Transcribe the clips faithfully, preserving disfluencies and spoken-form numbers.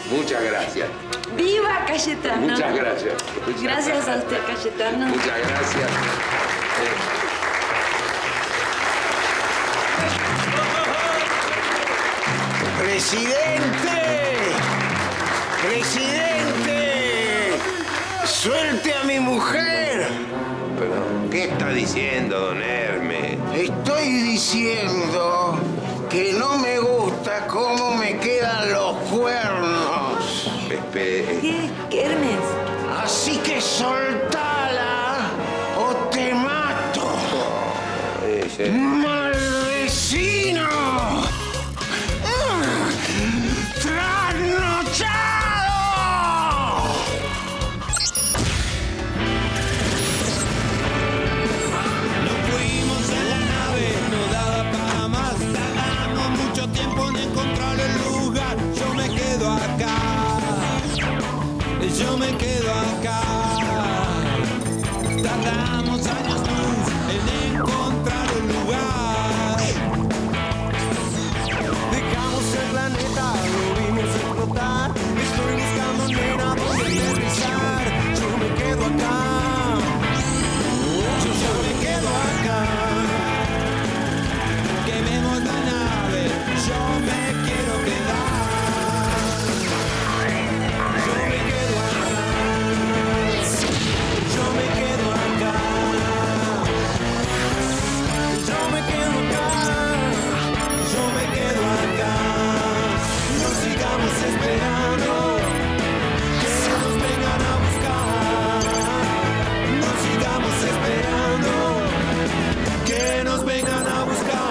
Muchas gracias. ¡Viva Cayetano! Muchas gracias. Muchas gracias a usted, Cayetano. Muchas gracias. Eh. ¡Presidente! ¡Presidente! ¡Suelte a mi mujer! Pero, ¿qué está diciendo, don Hermes? Estoy diciendo que no me gusta cómo me quedan los cuernos. Espere. ¿Qué? ¿Qué, Hermes? Así que soltala o te mato. Oh, ese... ¡Mal vecino! ¡Trasnochado! Nos fuimos en la nave, no daba para más. Tardamos mucho tiempo en encontrar el lugar. Yo me quedo acá. Yo me quedo acá. Tardamos años luz en encontrar el lugar. Dejamos el planeta, lo vimos explotar. Estoy buscando nena donde aterrizar. Yo me quedo acá. Yo, yo me quedo acá. Quememos la nave. Yo me quiero quedar. Yo me quedo acá. Yo me quedo acá. Yo me quedo acá. Yo me quedo acá. No sigamos esperando que nos vengan a buscar. No sigamos esperando que nos vengan a buscar.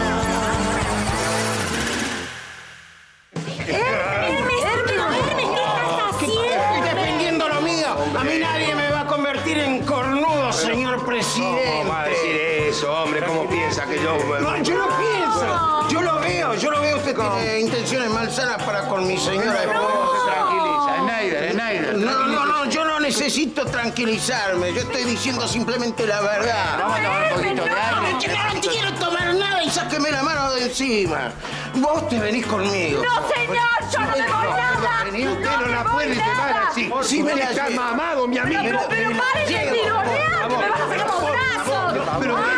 ¡Hermes! ¡Hermes! ¡Hermes! ¿Qué estás haciendo? Defendiendo lo mío. A mí nadie me va a convertir en cornudo, señor presidente. ¿Cómo va a decir eso, hombre? ¿Cómo piensa que yo...? No, yo no pienso. Yo lo veo. Yo lo veo. Usted tiene intenciones malsanas para con mi señora esposa. Se tranquiliza. Schneider, Schneider. No, no, no. Yo no necesito tranquilizarme. Yo estoy diciendo simplemente la verdad. Vamos a tomar un poquito de aire. Yo no te quiero tomar nada y sáqueme la mano de encima. Vos te venís conmigo. ¡No, señor! ¡Yo no me voy nada! Usted no la me puede voy llevar nada. así. Sí, me la está llevo. mamado, mi amigo. Pero, pero pare de tironear, que me vas a sacar los brazos. Pero, ¡Ay,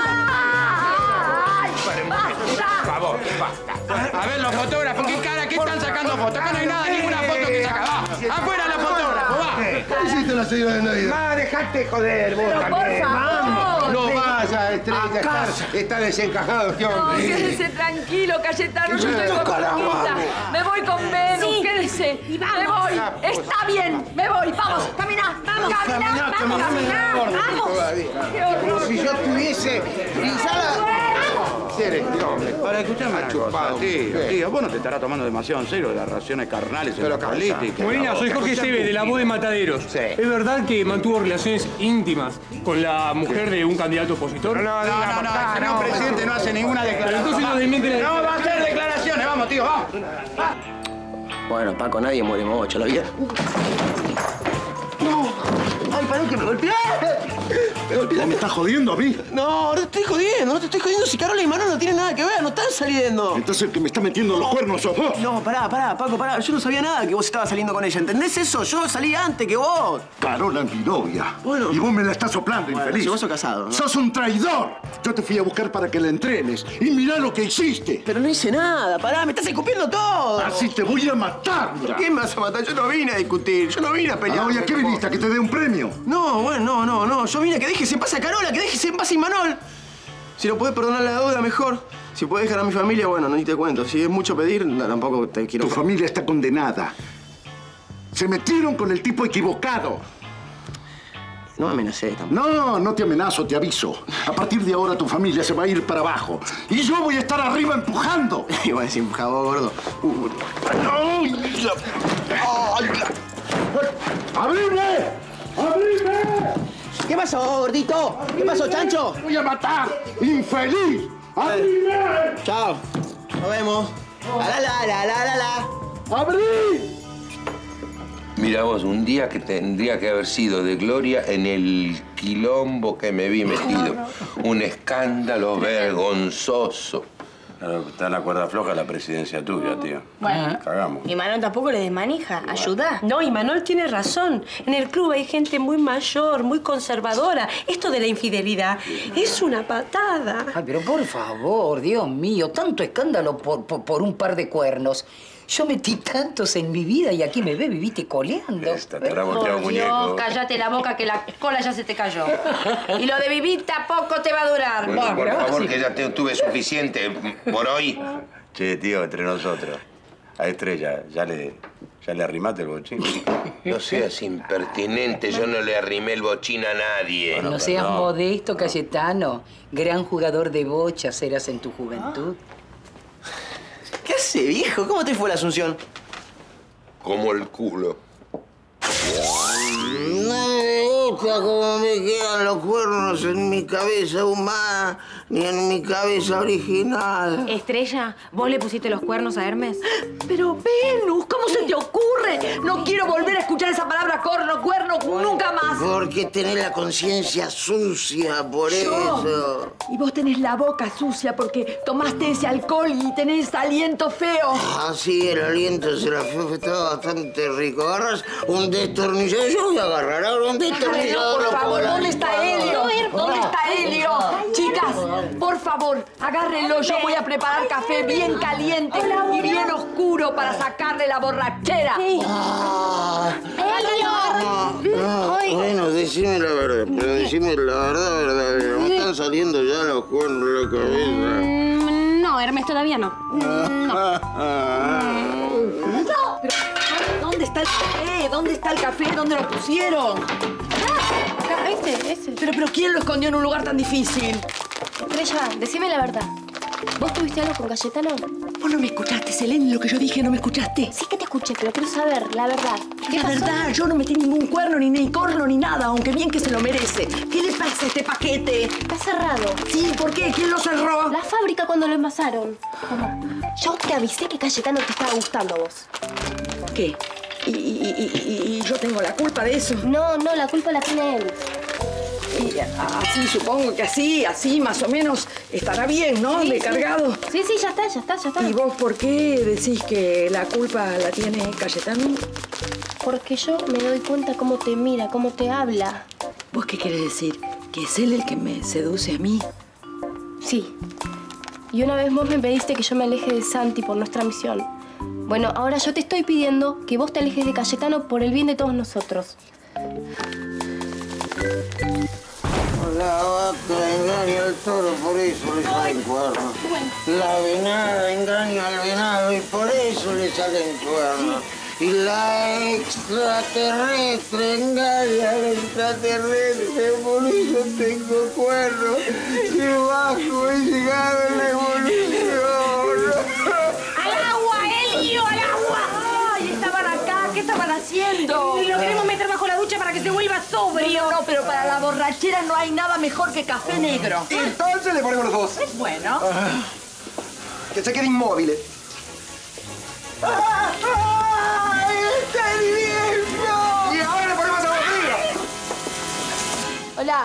basta! por favor, basta. A ver, los fotógrafos, ¿qué cara? ¿Qué están sacando fotos? Acá no hay nada, ninguna foto que sacar. Va, afuera los fotógrafos, va. ¿Qué hiciste la señora de Navidad? Ma, dejate joder vos Pero, también. por favor. No vaya, Estrella, está, está desencajado este No, hombre. quédese tranquilo, Cayetano, yo estoy Toca con la Paquita. mano. Me voy con Venus, Sí. quédese. Y vamos. Me voy, Ah, pues. está bien, me voy, vamos. Camina, vamos. Caminá, que vamos, no me caminá, acuerdo vamos. todavía. Qué horror. Como si yo tuviese pisada. Ser este hombre. Ahora, escuchame una Chupado. cosa, tío, ¿Qué? tío, vos no te estarás tomando demasiado en serio las relaciones carnales en Pero la calza. política. Molina, soy Jorge Esteve, de la voz de Mataderos. Sí. ¿Es verdad que mantuvo relaciones íntimas con la mujer de un candidato opositor? No, no, No, no, no, el señor presidente no hace ninguna Pero declaración. entonces no desmiente la... No va a hacer declaraciones, vamos, tío, vamos. Bueno, Paco, nadie muere mocho, ¿lo vieron? No. Ay, pará que me golpeé. Me golpeé. ¿Me estás jodiendo a mí? No, no te estoy jodiendo, no te estoy jodiendo. Si Carola y Manuel no tienen nada que ver, no están saliendo. Entonces el que me está metiendo los cuernos sos vos. No, pará, pará, Paco, pará. Yo no sabía nada que vos estabas saliendo con ella. ¿Entendés eso? Yo salí antes que vos. Carola es mi novia. Bueno. Y vos me la estás soplando, Bueno, infeliz. si vos sos casado, ¿no? ¡Sos un traidor! Yo te fui a buscar para que la entrenes. Y mirá lo que hiciste. Pero no hice nada, pará, me estás escupiendo todo. Así te voy a matar, mira. ¿Qué me vas a matar? Yo no vine a discutir, yo no vine a pelear. Ahora, ¿y a qué viniste? ¿A que te dé un premio? No, bueno, no, no, no. Yo vine a que dejes en paz a Carola, que dejes en paz a Imanol. Si no podés perdonar la deuda, mejor. Si podés dejar a mi familia, bueno, no ni te cuento. Si es mucho pedir, no, tampoco te quiero... Tu familia está condenada. Se metieron con el tipo equivocado. No me amenacé tampoco. No, no te amenazo, te aviso. A partir de ahora tu familia se va a ir para abajo. Y yo voy a estar arriba empujando. Igual decir, empujado, gordo. Uh, ¡No! ¡Abrime! ¡Abrime! ¿Qué pasó, gordito? ¿Qué pasó, chancho? ¡Te voy a matar! ¡Infeliz! ¡Abrime! Chao. Nos vemos. La la la la la la. ¡Abrí! Mira vos, un día que tendría que haber sido de gloria en el quilombo que me vi metido. Un escándalo vergonzoso. Claro, está en la cuerda floja la presidencia tuya, tío. Bueno. Cagamos. Y Manuel tampoco le desmanija. Ayuda. No, y Manuel tiene razón. En el club hay gente muy mayor, muy conservadora. Esto de la infidelidad es una patada. Ay, pero por favor, Dios mío, tanto escándalo por, por, por un par de cuernos. Yo metí tantos en mi vida y aquí me ve, viviste coleando. Esta, te habrá volteado un Por muñeco. Dios, cállate la boca que la cola ya se te cayó. Y lo de vivir tampoco te va a durar. Bueno, por Bueno, favor, sí. que ya te tuve suficiente por hoy. Che, tío, entre nosotros. A Estrella, ¿ya le, ya le arrimaste el bochín? No seas impertinente, yo no le arrimé el bochín a nadie. Bueno, No pero seas no. modesto, Cayetano. Gran jugador de bochas eras en tu juventud. ¿Qué hace, viejo? ¿Cómo te fue la Asunción? Como el culo. No me gusta cómo me quedan los cuernos en mi cabeza humana ni en mi cabeza original. Estrella, ¿vos le pusiste los cuernos a Hermes? Pero, Venus, ¿cómo se te ocurre? No quiero volver a escuchar esa palabra corno, cuerno, nunca más. Porque tenés la conciencia sucia, por eso. Y vos tenés la boca sucia porque tomaste ese alcohol y tenés aliento feo. Ah, sí, el aliento se la fue, estaba bastante rico. Agarras un destornillador, yo voy a agarrar ahora un destornillador. Por lo favor, pongo ¿dónde en la está Helio? licuadora. ¿Dónde está Helio? Chicas, por favor, agárrenlo. Yo voy a preparar café bien caliente y bien oscuro para sacarle la borrachera. Ah, no, no, bueno, decime la verdad, pero decime la verdad, verdad. Me están saliendo ya los cuernos de la cabeza. Mm, no, Hermes, todavía no. ¿Dónde está el café? ¿Dónde está el café? ¿Dónde lo pusieron? Ah, este, ese. Pero, pero ¿quién lo escondió en un lugar tan difícil? Estrella, decime la verdad. ¿Vos tuviste algo con Cayetano? Vos no me escuchaste, Selene, lo que yo dije, ¿no me escuchaste? Sí que te escuché, pero quiero saber la verdad. ¿Qué La pasó? verdad, yo no metí ningún cuerno, ni ni corno, ni nada, aunque bien que se lo merece. ¿Qué le pasa a este paquete? Está cerrado. Sí, ¿por qué? ¿Quién lo cerró? La fábrica cuando lo envasaron. Yo te avisé que Cayetano te estaba gustando a vos. ¿Qué? ¿Y, y, y- y- y yo tengo la culpa de eso? No, no, la culpa la tiene él. Y así, supongo que así, así, más o menos, estará bien, ¿no? Sí, De sí. cargado. Sí, sí, ya está, ya está, ya está. ¿Y vos por qué decís que la culpa la tiene Cayetano? Porque yo me doy cuenta cómo te mira, cómo te habla. ¿Vos qué querés decir? ¿Que es él el que me seduce a mí? Sí. Y una vez vos me pediste que yo me aleje de Santi por nuestra misión. Bueno, ahora yo te estoy pidiendo que vos te alejes de Cayetano por el bien de todos nosotros. La vaca engaña al toro, por eso le salen cuernos. La venada engaña al venado y por eso le salen cuernos. Y la extraterrestre engaña al extraterrestre, por eso tengo cuernos. Que bajo he llegado en la evolución. ¡Al agua, Helio, al agua! ¡Ay, estaban acá! ¿Qué estaban haciendo? Lo queremos meter bajo la ducha para que se vuelva sobrio. No, no, pero para la borrachera no hay nada mejor que café negro. Entonces le ponemos los dos. Bueno. Que se quede inmóvil. ¡Ay, está hirviendo! Y ahora le ponemos agua fría. Hola.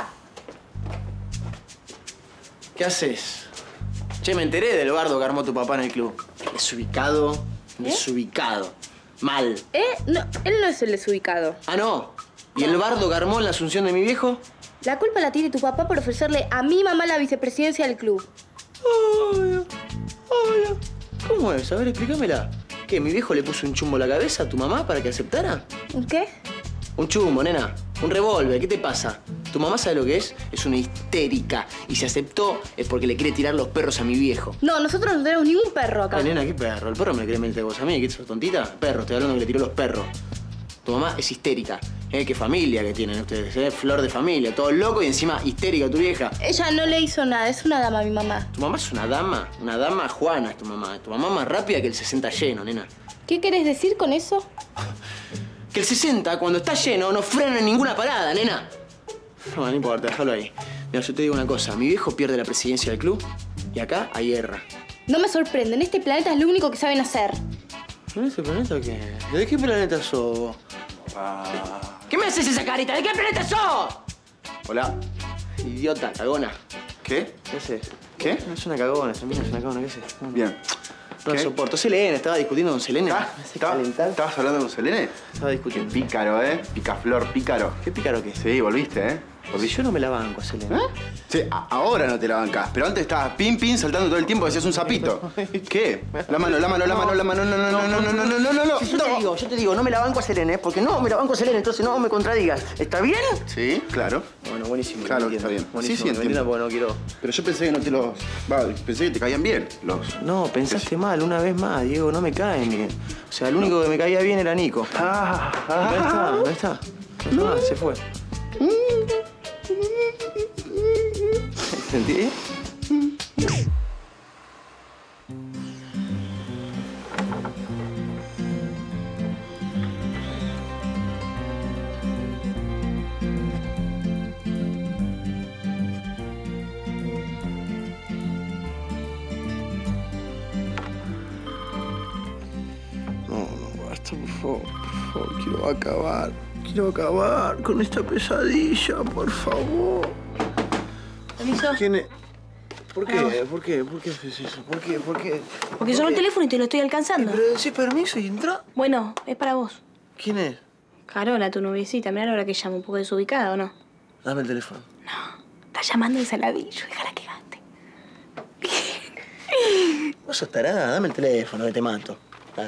¿Qué haces? Che, me enteré del bardo que armó tu papá en el club. Desubicado, desubicado. Mal. ¿Eh? No, él no es el desubicado. Ah, no. ¿Y el bardo que armó en la asunción de mi viejo? La culpa la tiene tu papá por ofrecerle a mi mamá la vicepresidencia del club. Ay, ay, ¿cómo es? A ver, explícamela. ¿Qué, mi viejo le puso un chumbo a la cabeza a tu mamá para que aceptara? ¿Qué? Un chumbo, nena. Un revólver. ¿Qué te pasa? ¿Tu mamá sabe lo que es? Es una histérica. Y si aceptó es porque le quiere tirar los perros a mi viejo. No, nosotros no tenemos ningún perro acá. Ay, nena, ¿qué perro? ¿El perro me lo quiere meter vos a mí? ¿Qué sos tontita? Perro, estoy hablando que le tiró los perros. Tu mamá es histérica. ¿Eh? ¿Qué familia que tienen ustedes? ¿Eh? Flor de familia. Todo loco y encima histérica tu vieja. Ella no le hizo nada, es una dama mi mamá. Tu mamá es una dama. Una dama Juana es tu mamá. Tu mamá más rápida que el sesenta lleno, nena. ¿Qué querés decir con eso? Que el sesenta, cuando está lleno, no frena en ninguna parada, nena. No, no importa, déjalo ahí. Mira, yo te digo una cosa. Mi viejo pierde la presidencia del club y acá hay guerra. No me sorprende, en este planeta es lo único que saben hacer. ¿En este planeta qué? ¿De qué planeta sos? ¿Qué me haces esa carita? ¿De qué planeta sos? Hola. Idiota, cagona. ¿Qué? ¿Qué haces? ¿Qué? Es una cagona, esa mina es una cagona, ¿qué sé? Bien. No ¿Qué? la soporto. Selene, estaba discutiendo con Selene. ¿Ah? ¿Estaba- ¿Estabas hablando con Selene? Estaba discutiendo. Pícaro, ¿eh? Picaflor, pícaro. ¿Qué pícaro qué? Sí, volviste, ¿eh? Porque yo no me la banco a Selene. ¿Eh? Sí, a- ahora no te la bancás, pero antes estabas pin pin saltando todo el tiempo, decías un sapito. ¿Qué? La mano, la mano, la mano, la mano, no, no, no, no, no, no, no, no, no, no. Si yo te digo, yo te digo, no me la banco a Selene, porque no me la banco a Selene, entonces no me contradigas. ¿Está bien? Sí, claro. Bueno, buenísimo. Claro me que está bien. entiendo. Buenísimo, Sí, sí, me entiendo entiendo. porque no quiero... Pero yo pensé que no te los... Va, pensé que te caían bien los... No, pensaste mal, una vez más, Diego, no me caen bien. O sea, el único que me caía bien era Nico. Ah, Ahí está, ahí está. Ah, se fue. ¿Entendí? No, no, basta, por favor, por favor, quiero acabar. Quiero acabar con esta pesadilla, por favor. ¿Permiso? ¿Quién es? ¿Por qué? ¿Por qué? ¿Por qué haces eso? ¿Por qué? ¿Por qué? Porque sonó el teléfono y te lo estoy alcanzando. Pero decís permiso y entra. Bueno, es para vos. ¿Quién es? Carola, tu noviecita. Mirá la hora que llama, un poco desubicada, ¿o no? Dame el teléfono. Está llamando de Saladillo, déjala que gaste. Vos sos tarada, dame el teléfono que te mato. Dale.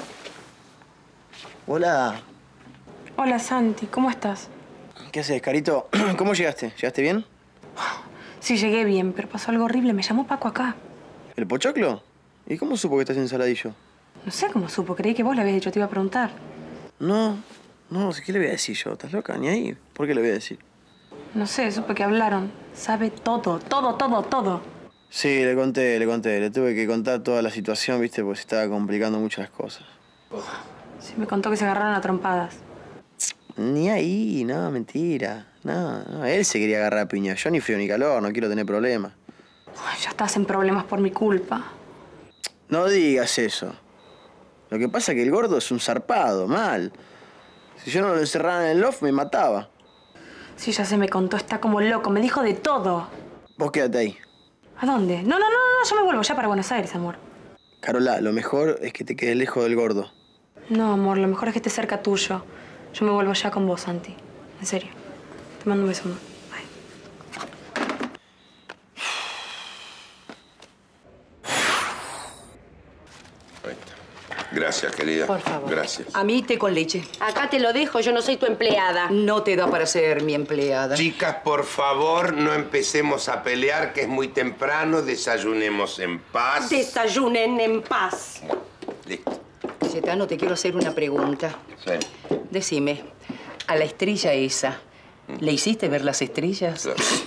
Hola. Hola, Santi, ¿cómo estás? ¿Qué haces, Carito? ¿Cómo llegaste? ¿Llegaste bien? Sí, llegué bien, pero pasó algo horrible. Me llamó Paco acá. ¿El pochoclo? ¿Y cómo supo que estás en Saladillo? No sé cómo supo. Creí que vos le habías dicho. Te iba a preguntar. No, no, ¿qué le voy a decir yo? ¿Estás loca? Ni ahí. ¿Por qué le voy a decir? No sé, supe que hablaron. Sabe todo, todo, todo, todo. Sí, le conté, le conté. Le tuve que contar toda la situación, viste, porque se estaba complicando muchas cosas. Sí, me contó que se agarraron a trompadas. Ni ahí, no, mentira. No, no, él se quería agarrar a piña. Yo ni frío ni calor, no quiero tener problemas. Ay, ya estás en problemas por mi culpa. No digas eso. Lo que pasa es que el gordo es un zarpado, mal. Si yo no lo encerraba en el loft, me mataba. Sí, ya se me contó. Está como loco. Me dijo de todo. Vos quédate ahí. ¿A dónde? No, no, no, no. Yo me vuelvo ya para Buenos Aires, amor. Carola, lo mejor es que te quedes lejos del gordo. No, amor. Lo mejor es que esté cerca tuyo. Yo me vuelvo ya con vos, Santi. En serio. Te mando un beso, amor. Gracias, querida. Por favor. Gracias. A mí té con leche. Acá te lo dejo, yo no soy tu empleada. No te da para ser mi empleada. Chicas, por favor, no empecemos a pelear, que es muy temprano. Desayunemos en paz. Desayunen en paz. Listo. Cayetano, te quiero hacer una pregunta. Sí. Decime, a la estrella esa, ¿le hiciste ver las estrellas?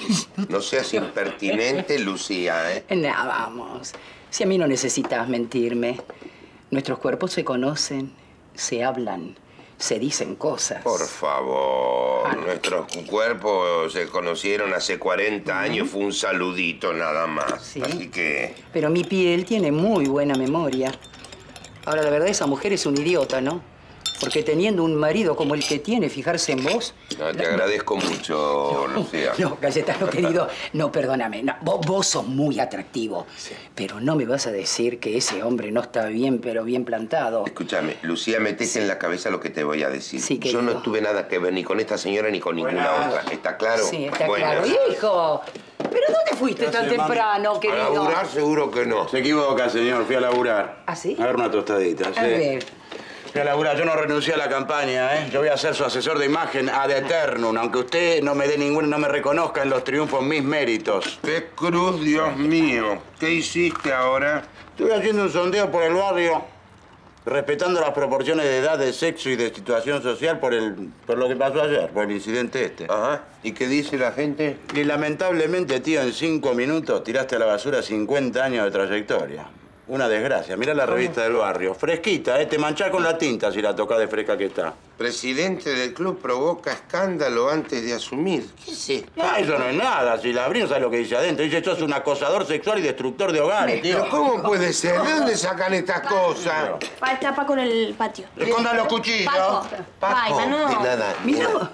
No seas impertinente, Lucía, ¿eh? No, vamos. Si a mí no necesitas mentirme. Nuestros cuerpos se conocen, se hablan, se dicen cosas. Por favor, nuestros cuerpos se conocieron hace cuarenta años, fue un saludito nada más. Sí. Así que... Pero mi piel tiene muy buena memoria. Ahora, la verdad, esa mujer es un idiota, ¿no? Porque teniendo un marido como el que tiene, fijarse en vos... No, te agradezco mucho, Lucía. No, Cayetano, querido, no, perdóname. No, vos, vos sos muy atractivo. Sí. Pero no me vas a decir que ese hombre no está bien, pero bien plantado. Escúchame, Lucía, metete en la cabeza lo que te voy a decir. Sí, Yo querido. no tuve nada que ver ni con esta señora ni con ninguna Buenas. otra. ¿Está claro? Sí, está Buenas. claro. ¡Hijo! ¿Pero dónde fuiste tan temprano, A querido? laburar seguro que no. Se equivoca, señor. Fui a laburar. ¿Ah, sí? A ver una tostadita, sí. A ver. Fui a laburar. Yo no renuncié a la campaña, ¿eh? Yo voy a ser su asesor de imagen ad eternum, aunque usted no me dé ningún, no me reconozca en los triunfos mis méritos. ¡Qué cruz, Dios mío! ¿Qué hiciste ahora? Estuve haciendo un sondeo por el barrio, respetando las proporciones de edad, de sexo y de situación social por el, por lo que pasó ayer, por el incidente este. Ajá. ¿Y qué dice la gente? Y lamentablemente, tío, en cinco minutos tiraste a la basura cincuenta años de trayectoria. Una desgracia. Mirá la revista del barrio. Fresquita, ¿eh? Te manchás con la tinta si la tocás de fresca que está. Presidente del club provoca escándalo antes de asumir. ¿Qué es esto? Ah, eso no es nada. Si la abrí, no sabes lo que dice adentro. Dice, sos un acosador sexual y destructor de hogares, tío. ¿Pero cómo puede ser? ¿De dónde sacan estas cosas? Pa, está Paco en el patio. Escondan los cuchillos. Paco. Ay, Manu. De nada. Mira vos.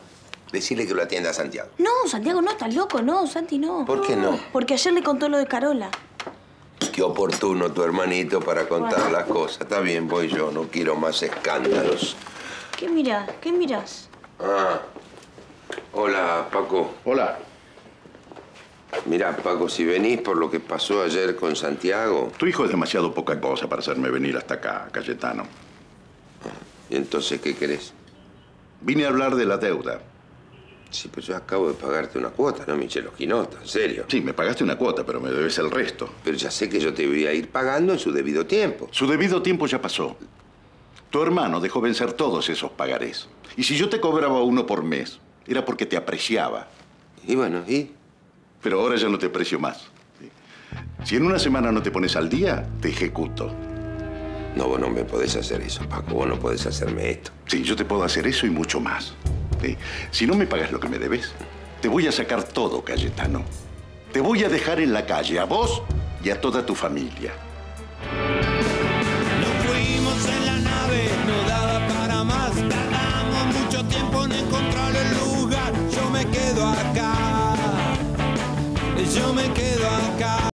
Decirle que lo atienda a Santiago. No, Santiago no, estás loco, no, Santi no. ¿Por qué no? Porque ayer le contó lo de Carola. Qué oportuno tu hermanito para contar Bueno. las cosas. Está bien, voy yo. No quiero más escándalos. ¿Qué mirás? ¿Qué mirás? Ah. Hola, Paco. Hola. Mira, Paco, si venís por lo que pasó ayer con Santiago... Tu hijo es demasiado poca cosa para hacerme venir hasta acá, Cayetano. ¿Y entonces qué querés? Vine a hablar de la deuda. Sí, pues yo acabo de pagarte una cuota, ¿no, Michelo Quinota? ¿En serio? Sí, me pagaste una cuota, pero me debes el resto. Pero ya sé que yo te voy a ir pagando en su debido tiempo. Su debido tiempo ya pasó. Tu hermano dejó vencer todos esos pagarés. Y si yo te cobraba uno por mes, era porque te apreciaba. Y bueno, ¿y? Pero ahora ya no te aprecio más. Si en una semana no te pones al día, te ejecuto. No, vos no me podés hacer eso, Paco. Vos no podés hacerme esto. Sí, yo te puedo hacer eso y mucho más. ¿Sí? Si no me pagas lo que me debes, te voy a sacar todo, Cayetano. Te voy a dejar en la calle, a vos y a toda tu familia. Nos fuimos en la nave, no daba para más. Tardamos mucho tiempo en encontrar el lugar. Yo me quedo acá. Yo me quedo acá.